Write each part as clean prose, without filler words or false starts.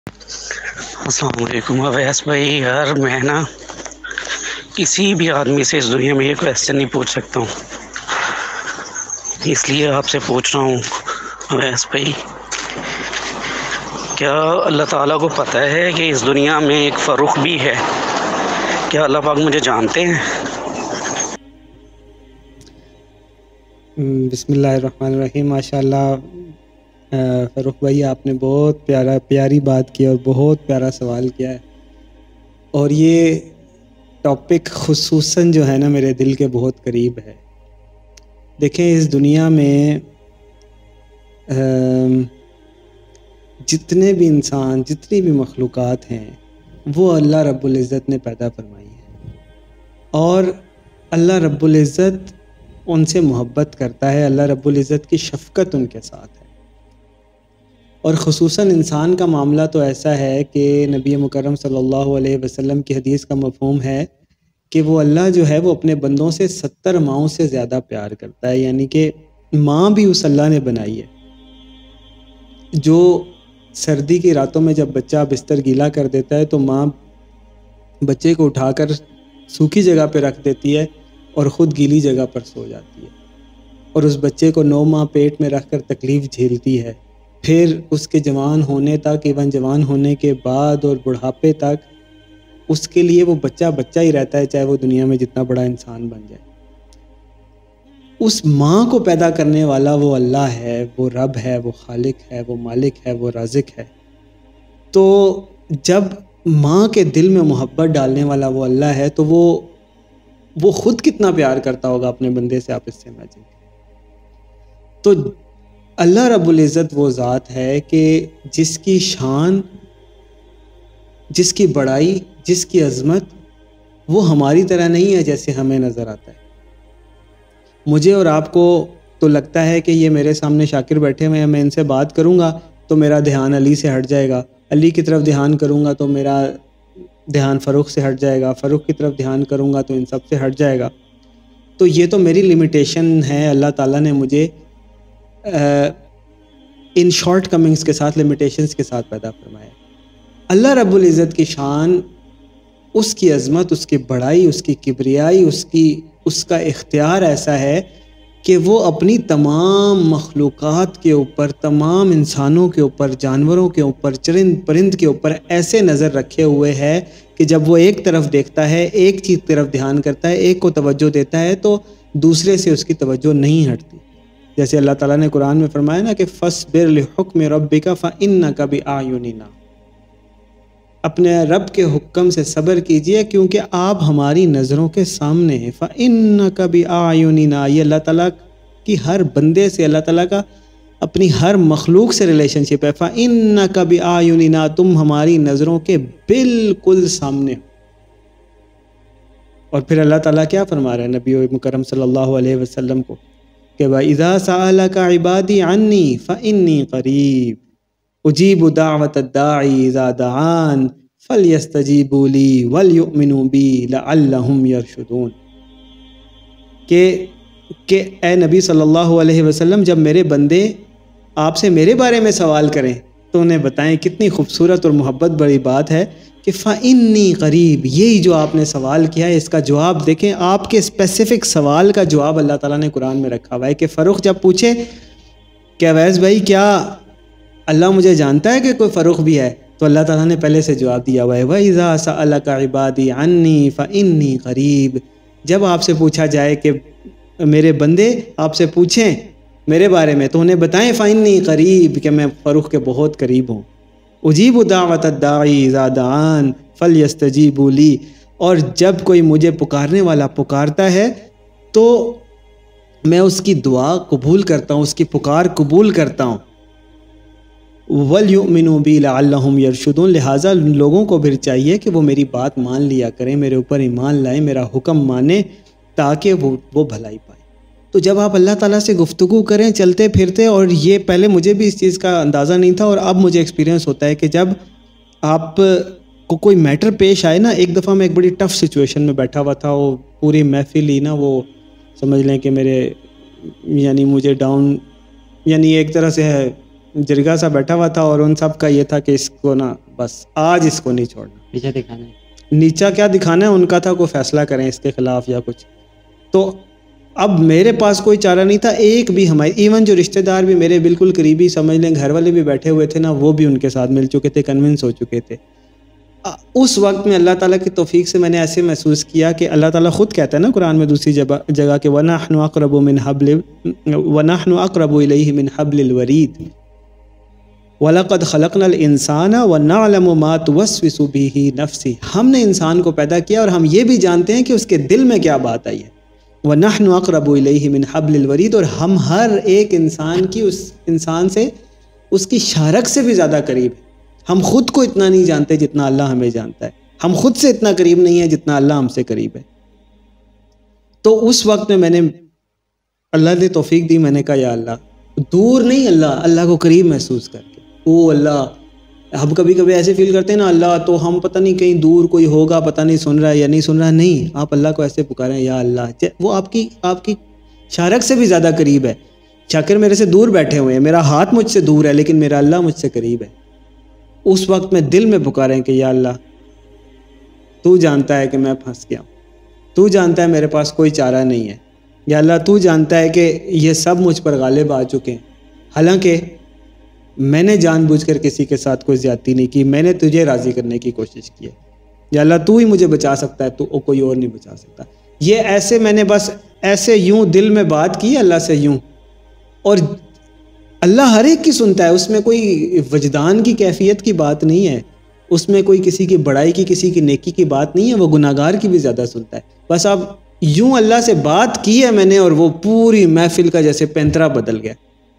السلام علیکم اویس بھائی. یار میں نا کسی بھی آدمی سے اس دنیا میں یہ کویسچن نہیں پوچھ سکتا ہوں، اس لیے آپ سے پوچھ رہا ہوں. اویس بھائی، کیا اللہ تعالیٰ کو پتہ ہے کہ اس دنیا میں ایک فروخ بھی ہے؟ کیا اللہ پاک مجھے جانتے ہیں؟ بسم اللہ الرحمن الرحیم. ماشاء اللہ فروخ بھائی، آپ نے بہت پیاری بات کی اور بہت پیارا سوال کیا ہے، اور یہ ٹاپک خصوصاً جو ہے نا میرے دل کے بہت قریب ہے. دیکھیں، اس دنیا میں جتنے بھی انسان، جتنی بھی مخلوقات ہیں، وہ اللہ رب العزت نے پیدا فرمائی ہیں، اور اللہ رب العزت ان سے محبت کرتا ہے. اللہ رب العزت کی شفقت ان کے ساتھ ہے، اور خصوصاً انسان کا معاملہ تو ایسا ہے کہ نبی مکرم صلی اللہ علیہ وسلم کی حدیث کا مفہوم ہے کہ وہ اللہ جو ہے وہ اپنے بندوں سے 70 ماؤں سے زیادہ پیار کرتا ہے. یعنی کہ ماں بھی اس اللہ نے بنائی ہے. جو سردی کی راتوں میں جب بچہ بستر گیلا کر دیتا ہے تو ماں بچے کو اٹھا کر سوکھی جگہ پہ رکھ دیتی ہے اور خود گیلی جگہ پر سو جاتی ہے، اور اس بچے کو 9 ماہ پیٹ میں رکھ کر تکلیف جھیلتی ہے. پھر اس کے جوان ہونے تک، ایون جوان ہونے کے بعد اور بڑھاپے تک اس کے لیے وہ بچہ ہی رہتا ہے، چاہے وہ دنیا میں جتنا بڑا انسان بن جائے. اس ماں کو پیدا کرنے والا وہ اللہ ہے، وہ رب ہے، وہ خالق ہے، وہ مالک ہے، وہ رازق ہے. تو جب ماں کے دل میں محبت ڈالنے والا وہ اللہ ہے تو وہ خود کتنا پیار کرتا ہوگا اپنے بندے سے، آپ اس سے امیجن کریں. تو اللہ رب العزت وہ ذات ہے کہ جس کی شان، جس کی بڑائی، جس کی عظمت وہ ہماری طرح نہیں ہے جیسے ہمیں نظر آتا ہے. مجھے اور آپ کو تو لگتا ہے کہ یہ میرے سامنے شاکر بیٹھے ہوئے ہیں، میں ان سے بات کروں گا تو میرا دھیان علی سے ہٹ جائے گا، علی کی طرف دھیان کروں گا تو میرا دھیان فروخ سے ہٹ جائے گا، فروخ کی طرف دھیان کروں گا تو ان سب سے ہٹ جائے گا. تو یہ تو میری لمیٹیشن ہے. اللہ تعالیٰ نے مجھے ان شارٹ کمنگز کے ساتھ، لمیٹیشنز کے ساتھ پیدا فرمایا. اللہ رب العزت کی شان، اس کی عظمت، اس کی بڑائی، اس کی کبریائی، اس کا اختیار ایسا ہے کہ وہ اپنی تمام مخلوقات کے اوپر، تمام انسانوں کے اوپر، جانوروں کے اوپر، چرند پرند کے اوپر ایسے نظر رکھے ہوئے ہے کہ جب وہ ایک طرف دیکھتا ہے، ایک چیز طرف دھیان کرتا ہے، ایک کو توجہ دیتا ہے تو دوسرے سے اس کی توجہ نہیں ہٹتی. جیسے اللہ تعالیٰ نے قرآن میں فرمایا نا کہ فَاصْبِرْ لِحُکْمِ رَبِّكَ فَإِنَّكَ بِأَعْيُنِنَا، اپنے رب کے حکم سے صبر کیجئے کیونکہ آپ ہماری نظروں کے سامنے ہیں. فَإِنَّكَ بِأَعْيُنِنَا، یہ اللہ تعالیٰ کی ہر بندے سے، اللہ تعالیٰ کا اپنی ہر مخلوق سے ریلیشن شپ ہے. فَإِنَّكَ بِأَعْيُنِنَا، تم ہماری نظروں کے بالکل سامنے ہو. اور پھر اللہ تعالیٰ کیا فرما رہا ہے نبی مکرم صلی اللہ علیہ وسلم کو کہ وَإِذَا سَأَلَكَ عِبَادِي عَنِّي فَإِنِّي قَرِيبٌ اجیب دعوت الداعی اذا دعان فلیستجیبوا لی ولیؤمنوا بی لعلہم یرشدون. کہ اے نبی صلی اللہ علیہ وسلم، جب میرے بندے آپ سے میرے بارے میں سوال کریں تو انہیں بتائیں. کتنی خوبصورت اور محبت بڑی بات ہے کہ فَإِنِّي قریب. یہی جو آپ نے سوال کیا ہے، اس کا جواب دیکھیں. آپ کے اسپیسیفک سوال کا جواب اللہ تعالیٰ نے قرآن میں رکھا ہوا ہے کہ فروخ جب پوچھے کہ اویس بھائی کیا اللہ مجھے جانتا ہے کہ کوئی فروخ بھی ہے، تو اللہ تعالیٰ نے پہلے سے جواب دیا ہوا ہے وَإِذَا سَأَلَكَ عِبَادِي عَنِّي فَإِنِّي قَرِيب. جب آپ سے پوچھا جائے کہ میرے بندے آپ سے پوچھیں میرے بارے میں تو انہیں بتائیں فَإِنِّي قَرِيب، کہ میں فروخ کے بہت قریب ہوں. اجیب دعوت الداعی اذا دعان فلیستجیبوا لی. اور جب کوئی مجھے پکارنے والا پکارتا ہے تو میں اس کی دعا قبول کرتا ہوں، اس کی پکار قبول کرتا ہوں. وَلْيُؤْمِنُوا بِي لَعَلَّهُمْ يَرْشُدُونَ. لہٰذا لوگوں کو پھر چاہیے کہ وہ میری بات مان لیا کریں، میرے اوپر ایمان لائیں، میرا حکم مانیں تاکہ وہ بھلائی پائیں. تو جب آپ اللہ تعالیٰ سے گفتگو کریں چلتے پھرتے، اور یہ پہلے مجھے بھی اس چیز کا اندازہ نہیں تھا اور اب مجھے ایکسپیرینس ہوتا ہے کہ جب آپ کو کوئی میٹر پیش آئے نا. ایک دفعہ میں ایک بڑی ٹف سچویشن میں بیٹھا ہوا تھا، وہ پوری محفل ہی نا وہ سمجھ لیں کہ میرے یعنی مجھے ڈاؤن، یعنی ایک طرح سے ہے جرگا سا بیٹھا ہوا تھا اور ان سب کا یہ تھا کہ اس کو نا بس آج اس کو نہیں چھوڑنا. نیچا دکھانا ہے. نیچا کیا دکھانا ہے، ان کا تھا کوئی فیصلہ کریں اس کے خلاف یا کچھ. تو اب میرے پاس کوئی چارہ نہیں تھا. ایک بھی ہمارے ایون جو رشتہ دار بھی میرے بالکل قریبی سمجھ لیں، گھر والے بھی بیٹھے ہوئے تھے نا، وہ بھی ان کے ساتھ مل چکے تھے، کنونس ہو چکے تھے. اس وقت میں اللہ تعالیٰ کی توفیق سے میں نے ایسے محسوس کیا کہ اللہ تعالیٰ خود کہتا ہے نا قرآن میں دوسری جگہ کہ وَنَحْنُ أَقْرَبُ إِلَيْهِ مِنْ حَبْلِ الْوَرِيدِ وَلَقَدْ خَلَقْنَا الْإِنسَانَ وَنَعْلَمُ مَا تُوَسْوِسُ بِهِ نَفْسُهُ. ہم نے انسان کو پیدا کیا اور ہم یہ بھی جانتے ہیں کہ اس کے دل میں کیا بات آئی ہے. وَنَحْنُ أَقْرَبُ إِلَيْهِ مِنْ حَبْلِ الْوَرِيدِ، اور ہم ہر ایک انسان کی اس انسان سے اس کی شارک سے بھی زیادہ قریب ہے. ہم خود کو اتنا نہیں جانتے جتنا اللہ ہمیں جانتا ہے. ہم خود سے اتنا قریب نہیں ہے جتنا اللہ ہم سے قریب ہے. تو اس وقت میں نے اللہ نے توفیق دی، میں نے کہا یا اللہ، دور نہیں، اللہ کو قریب محسوس کر کے. او اللہ، ہم کبھی کبھی ایسے فیل کرتے ہیں نا اللہ تو ہم پتہ نہیں کہیں دور کوئی ہوگا، پتہ نہیں سن رہا ہے یا نہیں سن رہا. نہیں، آپ اللہ کو ایسے پکاریں یا اللہ، وہ آپ کی شارک سے بھی زیادہ قریب ہے. شاکر میرے سے دور بیٹھے ہوئے ہیں، میرا ہاتھ مجھ سے دور ہے لیکن میرا اللہ مجھ سے قریب ہے. اس وقت میں دل میں پکاریں کہ یا اللہ، تو جانتا ہے کہ میں پھنس گیا ہوں، تو جانتا ہے میرے پاس کوئی چارہ نہیں ہے. یا اللہ، تو جانتا ہے کہ یہ سب مجھ پر غالب آ چکے ہیں، حالانکہ میں نے جان بوجھ کر کسی کے ساتھ کوئی زیادتی نہیں کی، میں نے تجھے راضی کرنے کی کوشش کی ہے. یا اللہ، تو ہی مجھے بچا سکتا ہے، تو کوئی اور نہیں بچا سکتا. یہ ایسے میں نے بس ایسے یوں دل میں بات کی اللہ سے یوں. اور اللہ ہر ایک کی سنتا ہے، اس میں کوئی وجدان کی کیفیت کی بات نہیں ہے، اس میں کوئی کسی کی بڑائی کی، کسی کی نیکی کی بات نہیں ہے. وہ گناہگار کی بھی زیادہ سنتا ہے. بس اب یوں اللہ سے بات کی ہے میں نے، اور وہ پوری محفل کا جیسے پینترا بدل گیا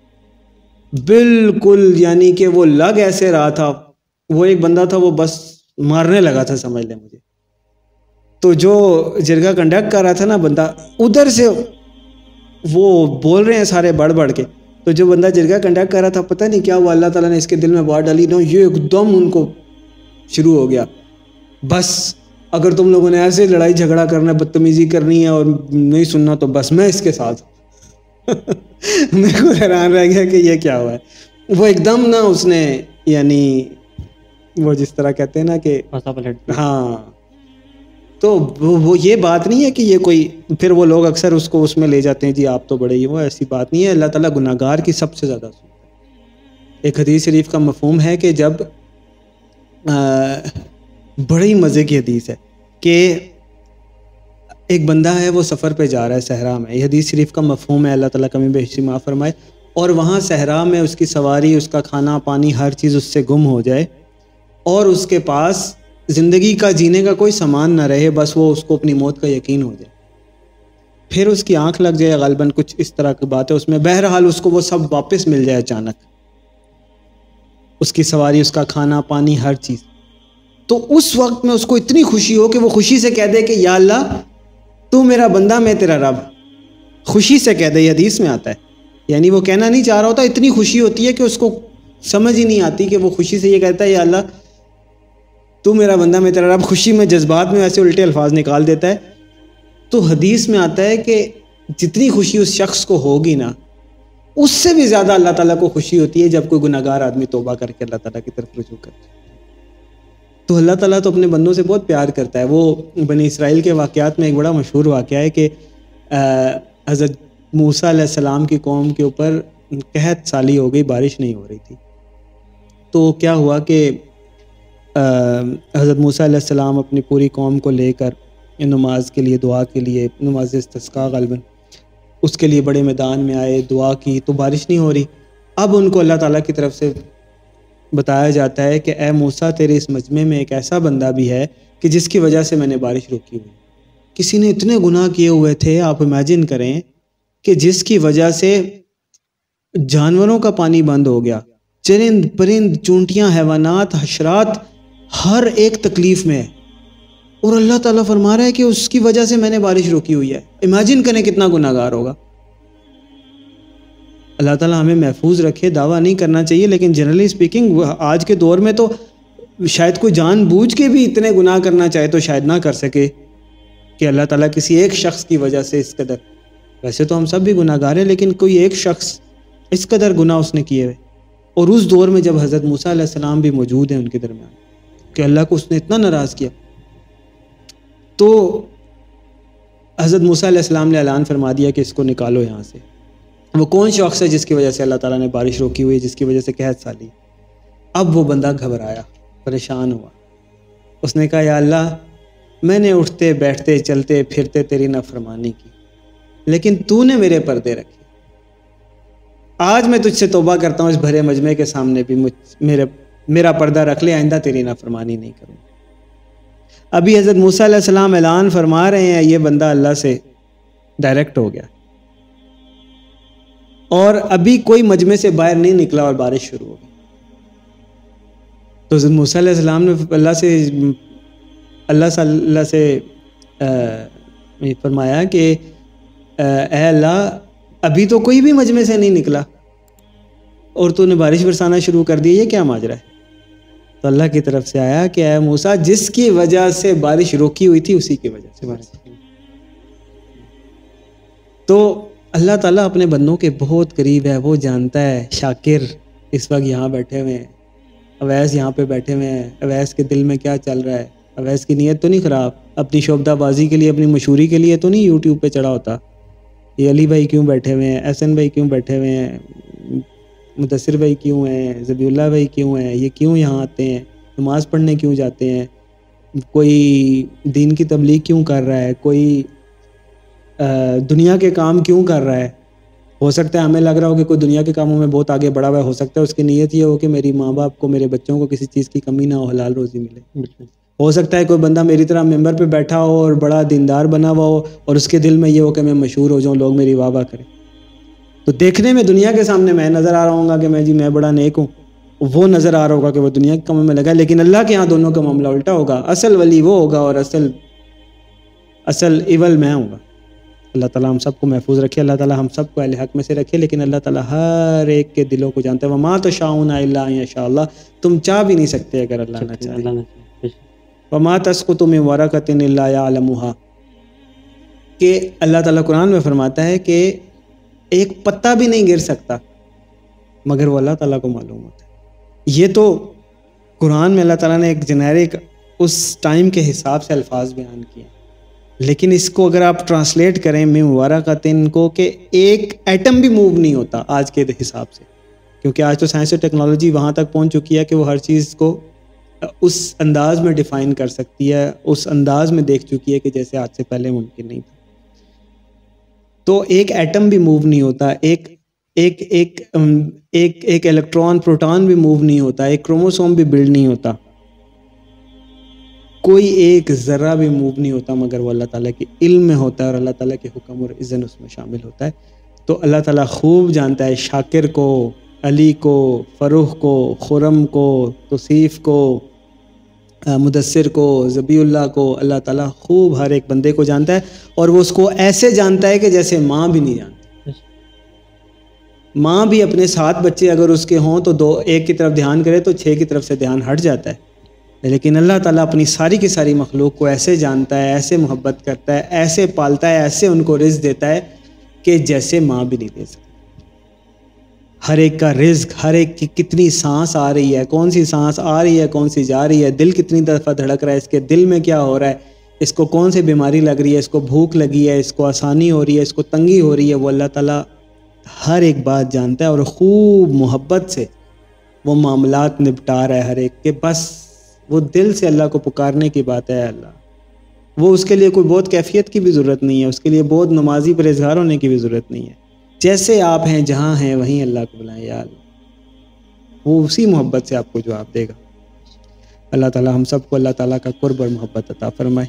بالکل. یعنی کہ وہ لگ ایسے رہا تھا، وہ ایک بندہ تھا وہ بس مارنے لگا تھا سمجھ لیں مجھے. تو جو جرگہ کنڈکٹ کر رہا تھا نا بندہ، ادھر سے وہ بول رہے ہیں سارے بڑھ بڑھ کے. تو جو بندہ جرگہ کنڈکٹ کر رہا تھا، پتہ نہیں کیا ہوا، اللہ تعالیٰ نے اس کے دل میں بات ڈالی نا، یہ ایک دم ان کو شروع ہو گیا. بس اگر تم لوگوں نے ایسے لڑائی جھگڑا کرنا، بدتمیزی کرنی ہے اور نہیں سننا تو بس میں اس کے ساتھ. میرے کو حیران رہ گیا کہ یہ کیا ہوا ہے. وہ ایک دم نا اس نے، یعنی وہ جس طرح کہتے ہیں نا کہ ہاں، تو وہ یہ بات نہیں ہے کہ یہ کوئی، پھر وہ لوگ اکثر اس کو اس میں لے جاتے ہیں جی آپ تو بڑے ہی، وہ ایسی بات نہیں ہے. اللہ تعالیٰ گناہگار کی سب سے زیادہ سنتا ہے. ایک حدیث شریف کا مفہوم ہے کہ جب بڑی مزے کی حدیث ہے کہ ایک بندہ ہے وہ سفر پہ جا رہا ہے صحرا میں. یہ حدیث شریف کا مفہوم ہے، اللہ تعالیٰ کمی بیشی معاف فرمائے. اور وہاں صحرا میں اس کی سواری، اس کا کھانا پانی، ہر چیز اس سے گم ہو جائے اور اس کے پاس زندگی کا جینے کا کوئی سامان نہ رہے، بس وہ اس کو اپنی موت کا یقین ہو جائے. پھر اس کی آنکھ لگ جائے غالباً، کچھ اس طرح کی بات ہے اس میں. بہرحال اس کو وہ سب واپس مل جائے اچانک، اس کی سواری، اس کا کھانا پانی، ہر چیز. تو اس وقت میں اس کو اتنی خوشی ہو کہ وہ خوشی سے کہہ دے کہ یا اللہ، تو میرا بندہ، میں تیرا رب. خوشی سے کہہ دے، یہ حدیث میں آتا ہے. یعنی وہ کہنا نہیں چاہ رہا ہوتا، اتنی خوشی ہوتی ہے کہ اس کو سمجھ ہی نہیں آتی کہ وہ خوشی سے یہ کہتا ہے یا اللہ تو میرا بندہ، میں تیرا رب. خوشی میں، جذبات میں ایسے الٹے الفاظ نکال دیتا ہے. تو حدیث میں آتا ہے کہ جتنی خوشی اس شخص کو ہوگی نا، اس سے بھی زیادہ اللہ تعالیٰ کو خوشی ہوتی ہے جب کوئی گناہگار آدمی توبہ کر کے اللہ تعالیٰ کی طرف رجوع کرتا ہے. تو اللہ تعالیٰ تو اپنے بندوں سے بہت پیار کرتا ہے. وہ بنی اسرائیل کے واقعات میں ایک بڑا مشہور واقعہ ہے کہ حضرت موسیٰ علیہ السلام کی قوم کے اوپر قحط سالی ہو گئی، بارش نہیں ہو رہی تھی. تو کیا ہوا کہ حضرت موسیٰ علیہ السلام اپنی پوری قوم کو لے کر نماز کے لیے، دعا کے لیے، نماز استسقاء غالباً، اس کے لیے بڑے میدان میں آئے، دعا کی تو بارش نہیں ہو رہی. اب ان کو اللہ تعالیٰ کی طرف سے بتایا جاتا ہے کہ اے موسیٰ، تیرے اس مجمع میں ایک ایسا بندہ بھی ہے کہ جس کی وجہ سے میں نے بارش روکی ہوئی. کسی نے اتنے گناہ کیے ہوئے تھے، آپ امیجن کریں کہ جس کی وجہ سے جانوروں کا پانی بند ہو گیا، چرند پرند، چونٹیاں، حیوانات، حشرات، ہر ایک تکلیف میں ہے. اور اللہ تعالیٰ فرما رہا ہے کہ اس کی وجہ سے میں نے بارش روکی ہوئی ہے. امیجن کریں کتنا گناہ گار ہوگا. اللہ تعالیٰ ہمیں محفوظ رکھے. دعویٰ نہیں کرنا چاہیے لیکن جنرلی اسپیکنگ آج کے دور میں تو شاید کوئی جان بوجھ کے بھی اتنے گناہ کرنا چاہے تو شاید نہ کر سکے کہ اللہ تعالیٰ کسی ایک شخص کی وجہ سے اس قدر. ویسے تو ہم سب بھی گناہ گار ہیں لیکن کوئی ایک شخص اس قدر گناہ اس نے کیے ہوئے. اور اس دور میں جب حضرت موسیٰ علیہ السلام بھی موجود ہیں ان کے درمیان کہ اللہ کو اس نے اتنا ناراض کیا، تو حضرت موسیٰ علیہ السلام نے اعلان فرما دیا کہ اس کو نکالو یہاں سے۔ وہ کون شخص ہے جس کی وجہ سے اللہ تعالیٰ نے بارش روکی ہوئی، جس کی وجہ سے قحط سالی؟ اب وہ بندہ گھبرایا، پریشان ہوا، اس نے کہا یا اللہ میں نے اٹھتے بیٹھتے چلتے پھرتے تیری نافرمانی کی، لیکن تو نے میرے پردے رکھے۔ آج میں تجھ سے توبہ کرتا ہوں اس بھرے مجمع کے سامنے بھی میرا پردہ رکھ لے، آئندہ تیری نافرمانی نہیں کروں۔ ابھی حضرت موسیٰ علیہ السلام اعلان فرما رہے ہیں، یہ بندہ اللہ سے ڈائریکٹ ہو گیا، اور ابھی کوئی مجمع سے باہر نہیں نکلا اور بارش شروع ہو گئی۔ تو حضرت موسیٰ علیہ السلام نے اللہ سے فرمایا کہ اے اللہ ابھی تو کوئی بھی مجمع سے نہیں نکلا اور تو نے بارش برسانا شروع کر دی، یہ کیا ماجرا ہے؟ تو اللہ کی طرف سے آیا کہ اے موسیٰ جس کی وجہ سے بارش روکی ہوئی تھی اسی کی وجہ سے بارش۔ تو اللہ تعالیٰ اپنے بندوں کے بہت قریب ہے، وہ جانتا ہے۔ شاکر اس وقت یہاں بیٹھے ہوئے ہیں، اویس یہاں پہ بیٹھے ہوئے ہیں، اویس کے دل میں کیا چل رہا ہے؟ اویس کی نیت تو نہیں خراب، اپنی شعبدہ بازی کے لیے اپنی مشہوری کے لیے تو نہیں یوٹیوب پہ چڑھا ہوتا یہ علی بھائی کیوں بیٹھے ہوئے ہیں، احسن بھائی کیوں بیٹھے ہوئے ہیں، مدثر بھائی کیوں ہیں، ذبیح اللہ بھائی کیوں ہیں، یہ کیوں یہاں آتے ہیں، نماز پڑھنے کیوں جاتے ہیں، کوئی دین کی تبلیغ کیوں کر رہا ہے، کوئی دنیا کے کام کیوں کر رہا ہے؟ ہو سکتا ہے ہمیں لگ رہا ہو کہ کوئی دنیا کے کاموں میں بہت آگے بڑھا ہوا ہے، ہو سکتا ہے اس کی نیت یہ ہو کہ میری ماں باپ کو، میرے بچوں کو کسی چیز کی کمی نہ ہو، حلال روزی ملے۔ ہو سکتا ہے کوئی بندہ میری طرح ممبر پہ بیٹھا ہو اور بڑا دیندار بنا ہوا ہو اور اس کے دل میں یہ ہو کہ میں مشہور ہو جاؤں، لوگ میری واہ واہ کریں۔ تو دیکھنے میں دنیا کے سامنے میں نظر آ رہا ہوں گا کہ میں بڑا نیک ہوں، وہ نظر آ رہا ہوگا کہ وہ دنیا کے کاموں میں لگا، لیکن اللہ کے ہاں دونوں کا معاملہ الٹا ہوگا۔ اصل ولی وہ ہوگا اور اصل ایول میں ہوں گا۔ اللہ تعالیٰ ہم سب کو محفوظ رکھے، اللہ تعالیٰ ہم سب کو اہل حق میں سے رکھے، لیکن اللہ تعالیٰ ہر ایک کے دلوں کو جانتا ہے۔ وَمَا تَشَاءُونَ إِلَّا أَن يَشَاءَ اللَّهُ، تم چاہ بھی نہیں سکتے اگر اللہ نہ چاہے۔ وَمَا تَسْقُطُ مِن وَرَقَةٍ إِلَّا يَعْلَمُهَا، کہ اللہ تعالیٰ قرآن میں فرماتا ہے کہ ایک پتا بھی نہیں گر سکتا مگر وہ اللہ تعالیٰ کو معلوم ہوتا ہے۔ یہ تو قرآن میں اللہ تعالیٰ نے ایک جنیرک اس ٹائم کے حساب سے الفاظ بیان کیے، لیکن اس کو اگر آپ ٹرانسلیٹ کریں من ورقۃ کو، کہ ایک ایٹم بھی موو نہیں ہوتا آج کے حساب سے، کیونکہ آج تو سائنس اور ٹیکنالوجی وہاں تک پہنچ چکی ہے کہ وہ ہر چیز کو اس انداز میں ڈیفائن کر سکتی ہے، اس انداز میں دیکھ چکی ہے کہ جیسے آج سے پہلے ممکن نہیں تھا۔ تو ایک ایٹم بھی موو نہیں ہوتا، ایک الیکٹران پروٹون بھی موو نہیں ہوتا، ایک کروموسوم بھی بلڈ نہیں ہوتا، کوئی ایک ذرہ بھی موو نہیں ہوتا مگر وہ اللہ تعالیٰ کے علم میں ہوتا ہے اور اللہ تعالیٰ کے حکم اور اذن اس میں شامل ہوتا ہے۔ تو اللہ تعالیٰ خوب جانتا ہے شاکر کو، علی کو، فروخ کو، خرم کو، توصیف کو، مدثر کو، ذبیح اللہ کو، اللہ تعالیٰ خوب ہر ایک بندے کو جانتا ہے، اور وہ اس کو ایسے جانتا ہے کہ جیسے ماں بھی نہیں جانتی۔ ماں بھی اپنے 7 بچے اگر اس کے ہوں تو ایک کی طرف دھیان کرے تو 6 کی طرف سے دھیان ہٹ جاتا ہے، لیکن اللہ تعالیٰ اپنی ساری کی ساری مخلوق کو ایسے جانتا ہے، ایسے محبت کرتا ہے، ایسے پالتا ہے، ایسے ان کو رزق دیتا ہے کہ جیسے ماں بھی نہیں دے سکتی۔ ہر ایک کا رزق، ہر ایک کی کتنی سانس آ رہی ہے، کون سی سانس آ رہی ہے، کون سی جا رہی ہے، دل کتنی دفعہ دھڑک رہا ہے، اس کے دل میں کیا ہو رہا ہے، اس کو کون سی بیماری لگ رہی ہے، اس کو بھوک لگی ہے، اس کو آسانی ہو رہی ہے، اس کو تنگی ہو رہی ہے، وہ اللہ تعالیٰ ہر ایک بات جانتا ہے اور خوب محبت سے وہ معاملات نپٹا رہا ہے ہر ایک کے۔ بس وہ دل سے اللہ کو پکارنے کی بات ہے۔ اللہ وہ اس کے لیے کوئی بہت کیفیت کی بھی ضرورت نہیں ہے، اس کے لیے بہت نمازی پرہیزگار ہونے کی بھی ضرورت نہیں ہے۔ جیسے آپ ہیں، جہاں ہیں وہیں اللہ کو بلائیں یا اللہ، وہ اسی محبت سے آپ کو جواب دے گا۔ اللہ تعالیٰ ہم سب کو اللہ تعالیٰ کا قرب اور محبت عطا فرمائے۔